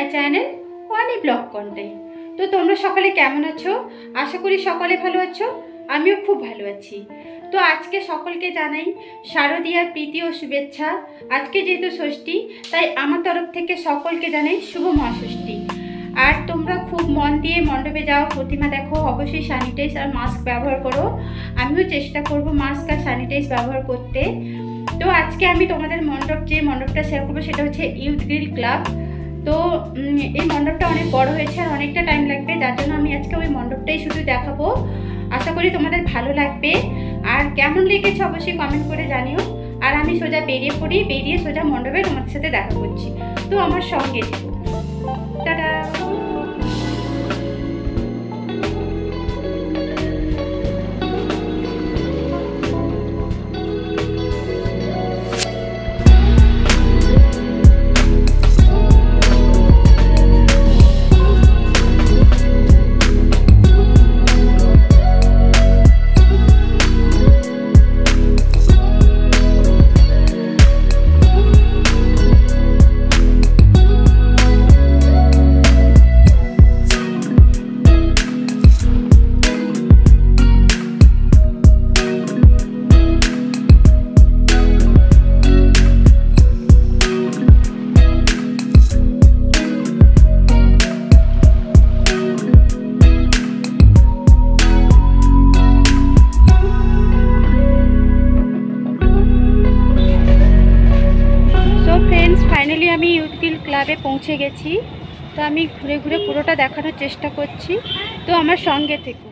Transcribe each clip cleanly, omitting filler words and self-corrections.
Channel anivlogcontai। তো তোমরা সকলে কেমন আছো? আশা করি সকলে ভালো আছো, আমিও খুব ভালো আছি। তো আজকে সকলকে জানাই শারদীয়ার প্রীতি ও শুভেচ্ছা। আজকে যেহেতু ষষ্ঠী, তাই আমার তরফ থেকে সকলকে জানাই শুভ মহাষষ্ঠী। আর তোমরা খুব মন দিয়ে মণ্ডপে যাও, প্রতিমা দেখো, অবশ্যই স্যানিটাইজ আর মাস্ক ব্যবহার করো। আমিও চেষ্টা করব মাস্ক আর স্যানিটাইজ ব্যবহার করতে। তো আজকে আমি তোমাদের যে মণ্ডপটা শেয়ার করবো সেটা হচ্ছে ইউথ গ্রিল ক্লাব। তো এই মণ্ডপটা অনেক বড় হয়েছে আর অনেকটা টাইম লাগবে, যার জন্য আমি আজকে ওই মণ্ডপটাই শুধু দেখাবো। আশা করি তোমাদের ভালো লাগবে। আর কেমন লেগেছে অবশ্যই কমেন্ট করে জানিও। আর আমি সোজা বেরিয়ে সোজা মণ্ডপে তোমাদের সাথে দেখা করছি। তো আমার সঙ্গে থেকো। টাটা। ফাইনালি আমি ইউথ গ্রিল ক্লাবে পৌঁছে গেছি। তো আমি ঘুরে ঘুরে পুরোটা দেখানোর চেষ্টা করছি, তো আমার সঙ্গে থেকো।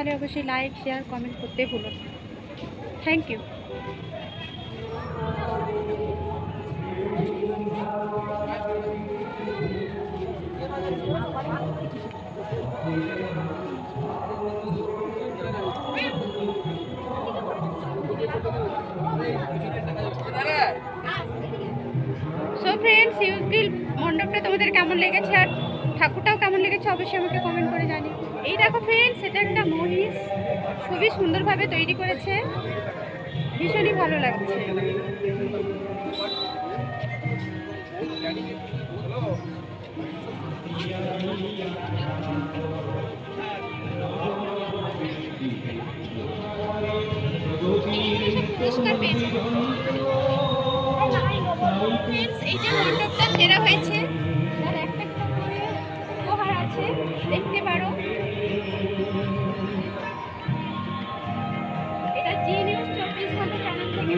থাকলে অবশ্যই লাইক শেয়ার কমেন্ট করতে ভুলো না। Thank you. So friends, useful মণ্ডপটা তোমাদের কেমন লেগেছে আর ঠাকুরটাও কেমন লেগেছে অবশ্যই আমাকে কমেন্ট করে জানিও। এই দেখো ফ্রেন্ডস, এটা একটা মহিষ, খুবই সুন্দরভাবে তৈরি করেছে, ভীষণই ভালো লাগছে। পুরস্কার পেয়েছে এই যে মণ্ডপটা সেরা হয়েছে, তার একটা করে উপহার আছে, দেখতে পারো। এটা জি নিউজ 24 ঘন্টা চ্যানেল থেকে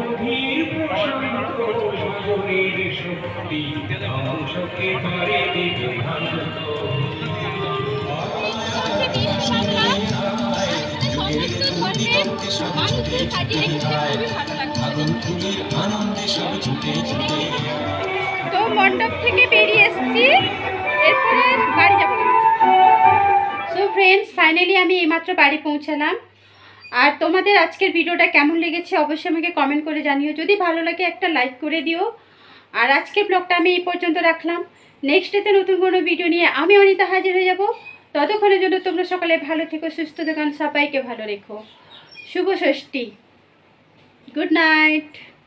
তো মণ্ডপ থেকে বেরিয়ে এসেছি, এরপরে বাড়ি যাবো। সো ফ্রেন্ডস, ফাইনালি আমি এইমাত্র বাড়ি পৌঁছালাম। আর তোমাদের আজকের ভিডিওটা কেমন লেগেছে অবশ্যই আমাকে কমেন্ট করে জানিও। যদি ভালো লাগে একটা লাইক করে দিও। আর আজকের ব্লগটা আমি এই পর্যন্ত রাখলাম। নেক্সট ডেতে নতুন কোনো ভিডিও নিয়ে আমি অনিতা হাজির হয়ে যাব। ততক্ষণের জন্য তোমরা সকালে ভালো থেকো, সুস্থ থেকো, সবাইকে ভালো রেখো। শুভ ষষ্ঠী, গুড নাইট।